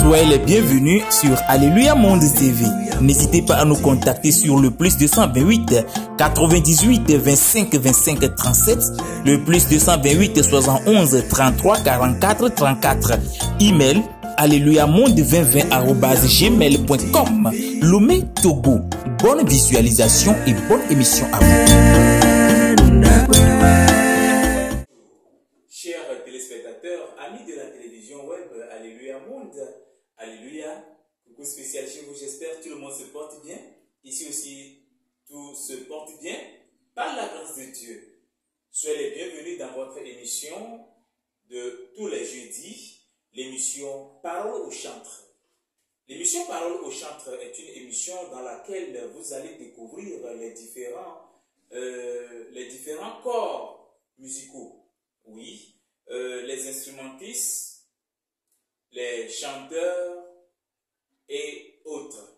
Soyez les bienvenus sur Alléluia Monde TV. N'hésitez pas à nous contacter sur le plus 228 98 25 25 37, le plus 228 71 33 44 34. Email alléluiamonde2020@gmail.com. Lomé Togo. Bonne visualisation et bonne émission à vous. Chers téléspectateurs, amis de la télévision web, Alléluia Monde, Alléluia, coucou spécial chez vous, j'espère que tout le monde se porte bien. Ici aussi, tout se porte bien par la grâce de Dieu. Soyez les bienvenus dans votre émission de tous les jeudis, l'émission Parole au chantre. L'émission Parole au chantre est une émission dans laquelle vous allez découvrir les différents corps musicaux. Oui, les instrumentistes, les chanteurs et autres.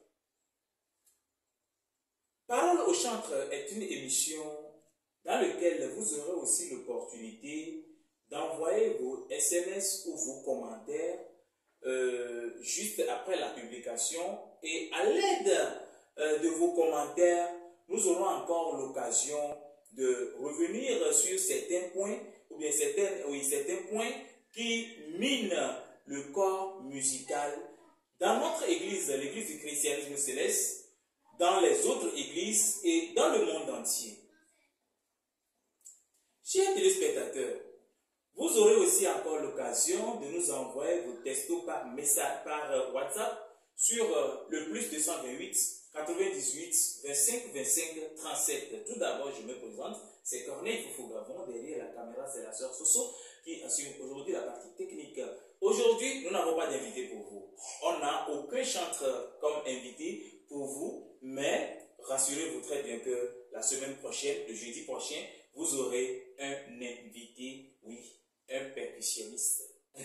Parole au chantre est une émission dans laquelle vous aurez aussi l'opportunité d'envoyer vos SMS ou vos commentaires juste après la publication, et à l'aide de vos commentaires, nous aurons encore l'occasion de revenir sur certains points ou bien certains points qui minent le corps musical dans notre église, l'église du christianisme céleste, dans les autres églises et dans le monde entier. Chers téléspectateurs, vous aurez aussi encore l'occasion de nous envoyer vos textos par WhatsApp sur le plus 228 98 25 25 37. Tout d'abord, je me présente, c'est Corneille Fofo-Gavon. Derrière la caméra, c'est la sœur Soso qui assume aujourd'hui la partie technique. Aujourd'hui, nous n'avons pas d'invité pour vous. On n'a aucun chanteur comme invité pour vous, mais rassurez-vous très bien que la semaine prochaine, le jeudi prochain, vous aurez un invité, oui, un percussionniste.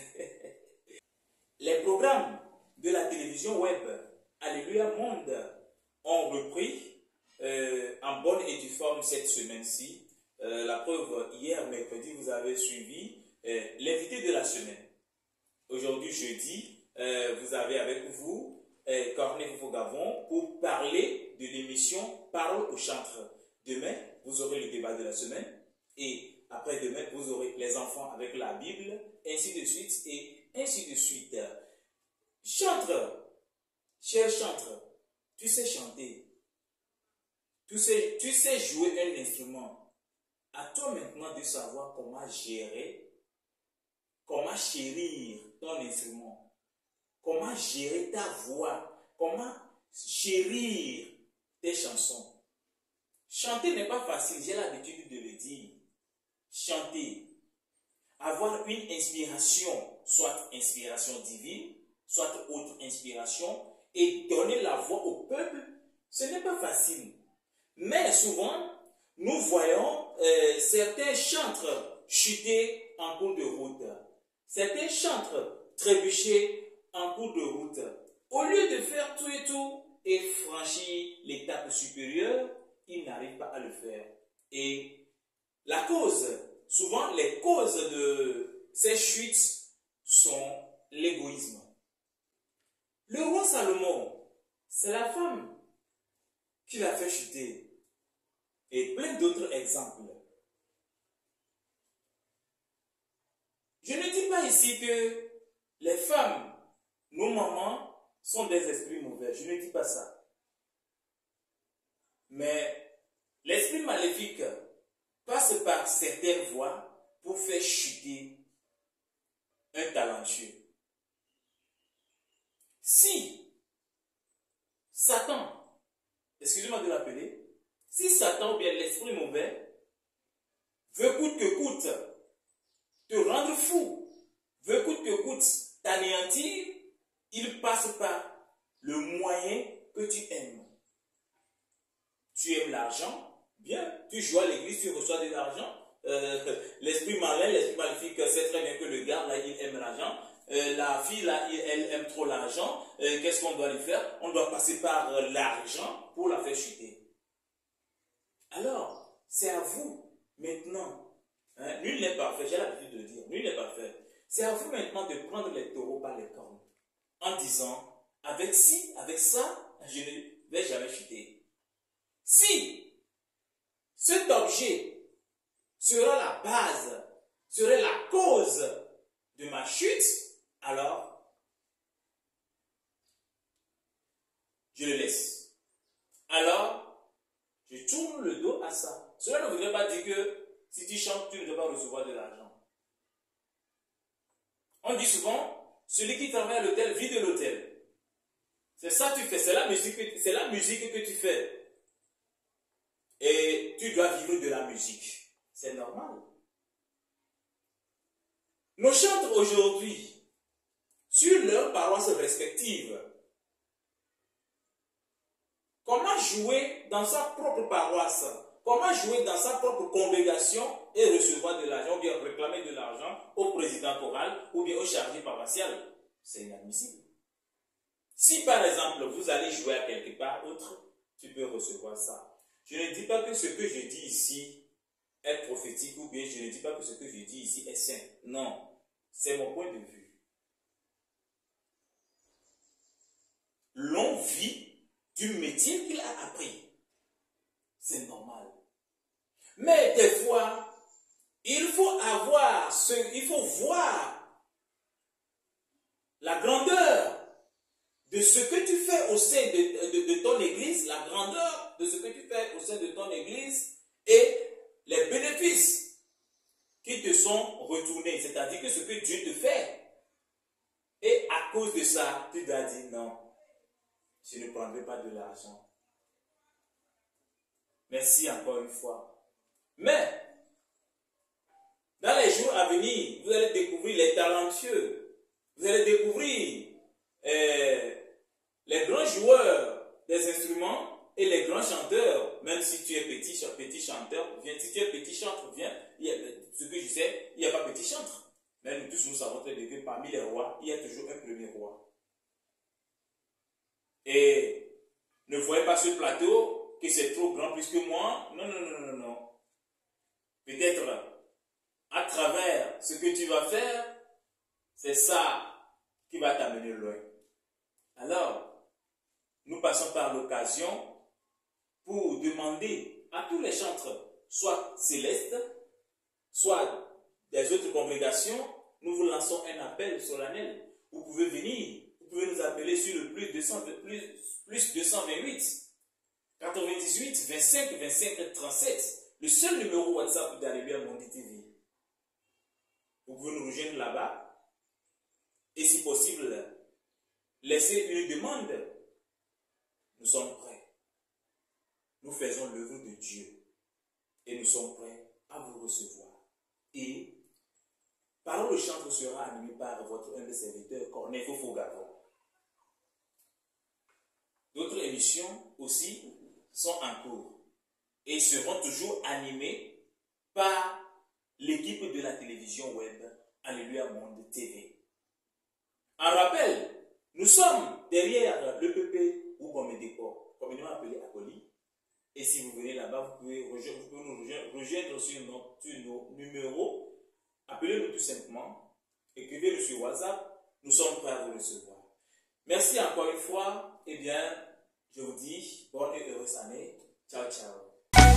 Les programmes de la télévision web Alléluia Monde ont repris en bonne et due forme cette semaine-ci. La preuve, hier mercredi, vous avez suivi l'invité de la semaine. Aujourd'hui, jeudi, vous avez avec vous Corneille Fofo-Gavon pour parler de l'émission Parole au chantre. Demain, vous aurez le débat de la semaine, et après-demain, vous aurez les enfants avec la Bible, ainsi de suite et ainsi de suite. Chantre, cher chantre, tu sais chanter, tu sais jouer un instrument. À toi maintenant de savoir comment gérer, comment chérir ton instrument, comment gérer ta voix, comment chérir tes chansons. Chanter n'est pas facile, j'ai l'habitude de le dire. Chanter, avoir une inspiration, soit inspiration divine, soit autre inspiration, et donner la voix au peuple, ce n'est pas facile. Mais souvent, nous voyons certains chantres chuter en cours de route, certains chantres trébucher en cours de route. Au lieu de faire tout et tout et franchir l'étape supérieure, ils n'arrivent pas à le faire. Et la cause, souvent les causes de ces chutes sont l'égoïsme. Le roi Salomon, c'est la femme qui l'a fait chuter. Et plein d'autres exemples. Je ne dis pas ici que les femmes, nos mamans, sont des esprits mauvais. Je ne dis pas ça. Mais l'esprit maléfique passe par certaines voies pour faire chuter un talentueux. Si Satan, excusez-moi de l'appeler, si Satan ou bien l'esprit mauvais veut coûte que coûte te rendre fou, veut coûte que coûte t'anéantir, il passe par le moyen que tu aimes. Tu aimes l'argent, bien, tu joues à l'église, tu reçois de l'argent. L'esprit malin, l'esprit maléfique sait très bien que le gars là, il aime l'argent. La fille là, elle aime trop l'argent. Qu'est-ce qu'on doit lui faire? On doit passer par l'argent pour la faire chuter. Alors, c'est à vous maintenant. Hein, nul n'est parfait, j'ai l'habitude de dire, nul n'est parfait. C'est à vous maintenant de prendre les taureaux par les cornes. en disant, avec ça, je ne vais jamais chuter. Si cet objet sera la base, serait la cause de ma chute, alors je le laisse. Alors, je tourne le dos à ça. Cela ne voudrait pas dire que si tu chantes, tu ne dois pas recevoir de l'argent. On dit souvent, celui qui travaille à l'hôtel vit de l'hôtel. C'est ça que tu fais, c'est la musique que tu fais. Et tu dois vivre de la musique. C'est normal. Nos chantres aujourd'hui, sur leurs paroisses respectives, comment jouer dans sa propre paroisse, comment jouer dans sa propre congrégation et recevoir de l'argent, ou bien réclamer de l'argent au président choral ou bien au chargé paroissial, c'est inadmissible. Si par exemple vous allez jouer à quelque part autre, tu peux recevoir ça. Je ne dis pas que ce que je dis ici est prophétique ou bien je ne dis pas que ce que je dis ici est saint. Non, c'est mon point de vue. L'on vit du métier qu'il a appris. C'est normal. Mais des fois, il faut voir la grandeur de ce que tu fais au sein de ton église, la grandeur de ce que tu fais au sein de ton église et les bénéfices qui te sont retournés, c'est-à-dire que ce que Dieu te fait. Et à cause de ça, tu dois dire non, je ne prendrai pas de l'argent. Merci encore une fois. Mais, dans les jours à venir, vous allez découvrir les talentueux. Vous allez découvrir les grands joueurs des instruments et les grands chanteurs. Même si tu es petit chanteur, si tu es petit chanteur, ce que je sais, il n'y a pas petit chanteur. Mais nous tous, nous savons très bien que parmi les rois, il y a toujours un premier roi. Et ne voyez pas ce plateau que c'est trop grand plus que moi. Non, non, non, non, non. Peut-être à travers ce que tu vas faire, c'est ça qui va t'amener loin. Alors, nous passons par l'occasion pour demander à tous les chantres, soit célestes, soit des autres congrégations, nous vous lançons un appel solennel. Vous pouvez venir, vous pouvez nous appeler sur le plus 228 98 25 25 37, le seul numéro WhatsApp d'Alléluia Monde TV. Vous pouvez nous rejoindre là-bas et si possible, laissez une demande. Nous sommes prêts. Nous faisons l'œuvre de Dieu et nous sommes prêts à vous recevoir. Et Parole au chantre sera animé par votre un des serviteurs, Corneille Fofo-Gavon. D'autres émissions aussi sont en cours et seront toujours animées par l'équipe de la télévision web Alléluia Monde TV. En rappel, nous sommes derrière le PP ou comme décor, communément appelé Acoli. Et si vous venez là-bas, vous pouvez nous rejoindre sur nos numéros. Appelez-nous tout simplement. Écrivez-nous sur WhatsApp. Nous sommes prêts à vous recevoir. Merci encore une fois. Eh bien, je vous dis bonne et heureuse année. Ciao, ciao.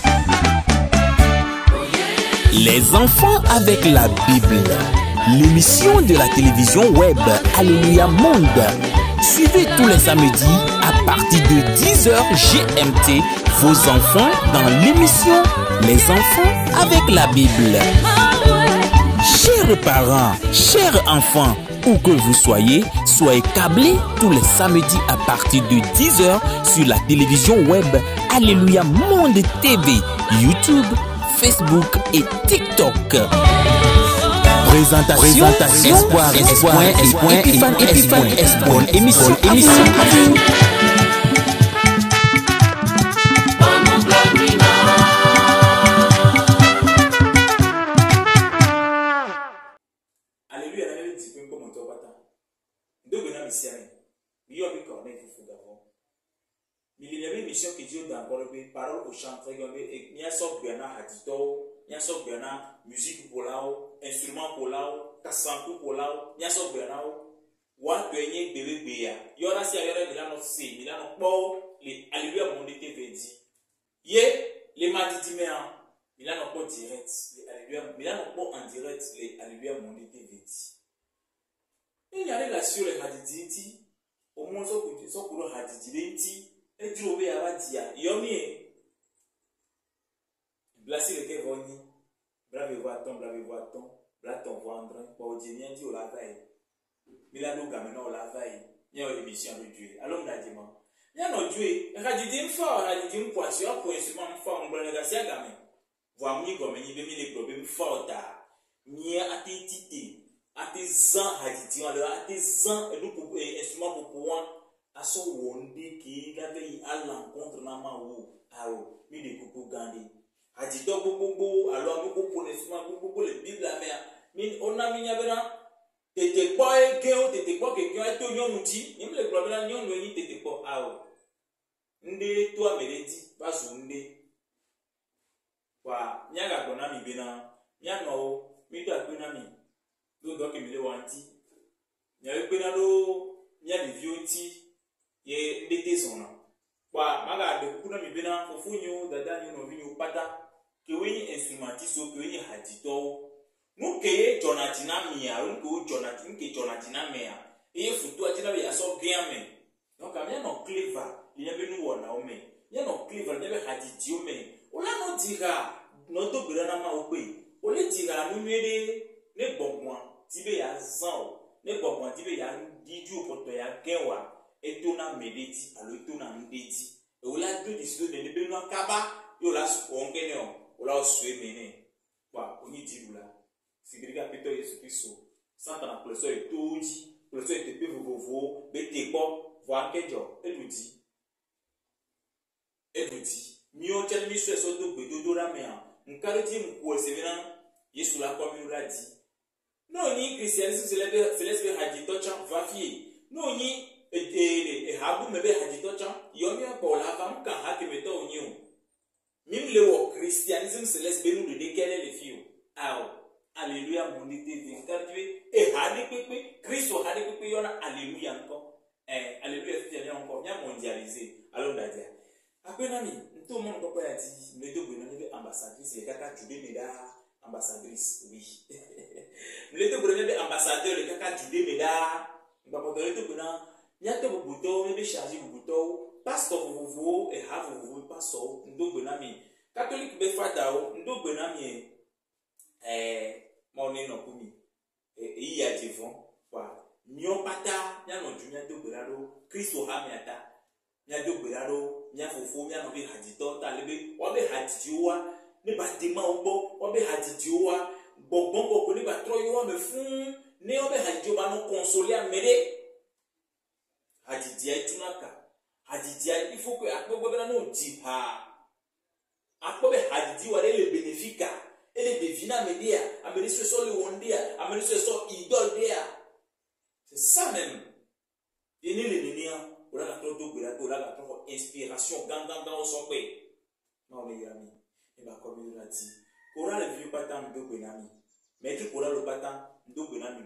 Les enfants avec la Bible. L'émission de la télévision web Alléluia Monde. Suivez tous les samedis à partir de 10h GMT vos enfants dans l'émission Les enfants avec la Bible. Chers parents, chers enfants, où que vous soyez câblés tous les samedis à partir de 10h sur la télévision web Alléluia Monde TV, YouTube, Facebook et TikTok. Présentation, espoir, émission. Alléluia, la dit que comme on te voit, deux bonhommes ici, il y a eu Corneille Fofo-Gavon. Mais il y avait une mission qui dit d'abord parole au chanteur, il y a son bien hadito, il y a son bien musique pour là, instrument pour là, kassankou pour là, il y a son bien Wa tuenye bébé béa. Yora si ayore milano C, milano po les Alléluia Monde TV dit. Ye les madidimea milano po direct, les Alléluia milano po en direct les Alléluia Monde TV dit. Il y a relation les hadiditi au moins so kuro hadiditi et trouver abadia. Yomi blasi le ke voni. Brave voiton, blaton vendre, pour dire bien dit au lavaille. Milano gamena au lavaille. Il y a une émission de Dieu. Alors, on a dit, il y a un Dieu. Il y a dit, fort, il y a dit, poisson, pour instrument fort, on va négocier à gamin. Voir mi comme il y a des problèmes forts. Ni à tes tités, à tes ans, à tes ans, à tes ans, et nous pour instrument pour pouvoir à son wondé qui avait à l'encontre n'a pas ou à ou mi de coucou gandhi. Hadito bobo alors bobo pour l'instrument bobo le bible la mer. Min on a mis yabena tete boy keo tete boy que keo to nyon muti nim le problème nyon no ni tete boy ao nde to ameledi bazunde wa nyaga gona mi bena nya no mi to akuna mi do ke mi le wanti nya ekuna do nya de vioti ye ndete sona wa maga de kuna mi bena fofunyo dada nyo no vinyo pata que oui instrumentiste ou que oui hadito nous que Jonathan mia ou que Jonathan que Jonathan mia et photo atina ya so bien mais donc amia no clever il y a benu wona o me ya no clever ne be haditio me o la no dira no to bira ma o pe o le dira no mede ne bonbon tibe ya zan ne bonbon tibe ya diju poto ya kenwa et to na medeti alo to na ndeti e o la do disido de ne be no kaba yo la on kenyo ola osue mene kwa oni dilula sigriga pito Yesu Kristo santa na pleso etoji pleso etepe vovovo betepo voir kejo eludi mio chani miso eso do gbedodo ramea nkaro ti mko sevena Yesu la kwa mi la di no ni christianisme celeste hadito chan vafie no ni habu mebe hadito chan yomi ko la fam ka hakemeto onyo même le christianisme céleste benu de décaler les filles. Ah, alléluia mon TV. Car Dieu est hadi pepe, Christ o hadi pepe yona alléluia encore. Alléluia c'est bien encore bien mondialisé. Alors d'ailleurs. Après nami, tout le monde peut dire mais de bonne ambassadrice et kaka Judée meda ambassadrice oui. Le to bonne ambassadeur le kaka Judée meda, ba ko to bonne nyato buto me charger buto. Pastor vovo et have vovo pastor ndo benami catholique be fadao ndo benami moni no kumi iya jevon kwa nyo pata nya no junya ndo berado Kristo hamiata nya ndo berado nya fofo nya no be hadito ta lebe o be hadiowa ne batima obo o be hadiowa bogbon ko ni ba troyo me fun ne o be hadio ba no consoler amede hadidia itunaka hadidia il faut que akpobe na no di ha akpobe hadidi wa le bénéfica et les devina media ameni so le wondia ameni so idole dia c'est ça même ini le nenia pour la toto pour la trop inspiration ganga son pe non les amis et ba comme il a dit kora le vieux patam do benami mais tu kora le patam do benami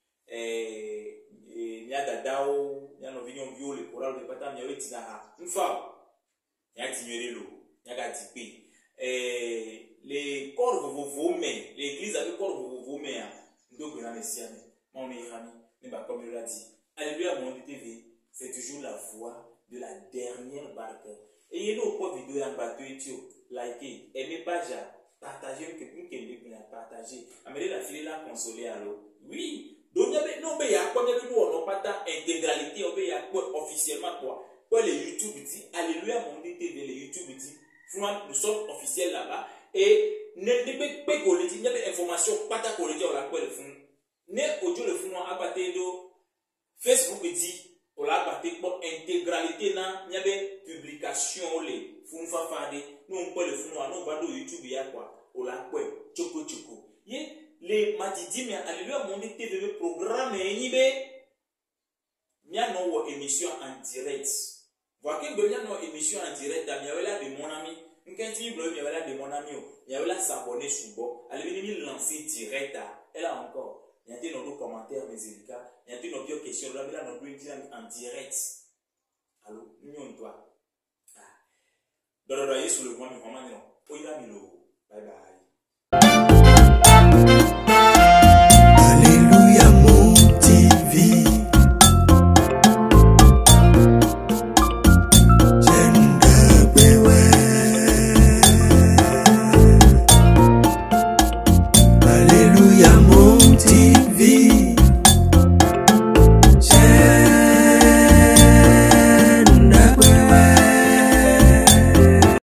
nya dadao nya no vinyo viole kora le patam nya weti na mfa nya timerelo nya ga tipe les corps vous mais l'église avec corps vous mais ndo bena messiane mon ami ne ba comme il a dit alléluia Monde TV c'est toujours la voix de la dernière barque et il y a une vidéo en bateau etio likez aimez page partager que bien partager amener la fille la consoler alors oui donc non mais il y a quoi nous on pas ta intégralité on y a quoi officiellement quoi les YouTube dit alléluia Monde TV les YouTube dit nous sommes officiels là-bas et ne pas qu'on dit il y a information pas ta qu'on dit on la quoi le fond ne audio le fond à partir de Facebook dit on la partir pour intégralité na il y a publication les fond fafade nous on peut le fond on va de YouTube il y a quoi on la quoi choko les matidi mais alléluia Monde TV le programme nibe mia no émission en direct voir que bien no émission en direct à miawela de mon ami quand tu veux miawela de mon ami miawela s'abonner sur bo allez venir lancer direct elle a encore Il y a des commentaires, mais il y a des questions. Là, nous avons en direct. Allô, nous toi. Donc, sur le point, nous avons dit, bye bye. Alléluia, mon TV. Alléluia, mon TV.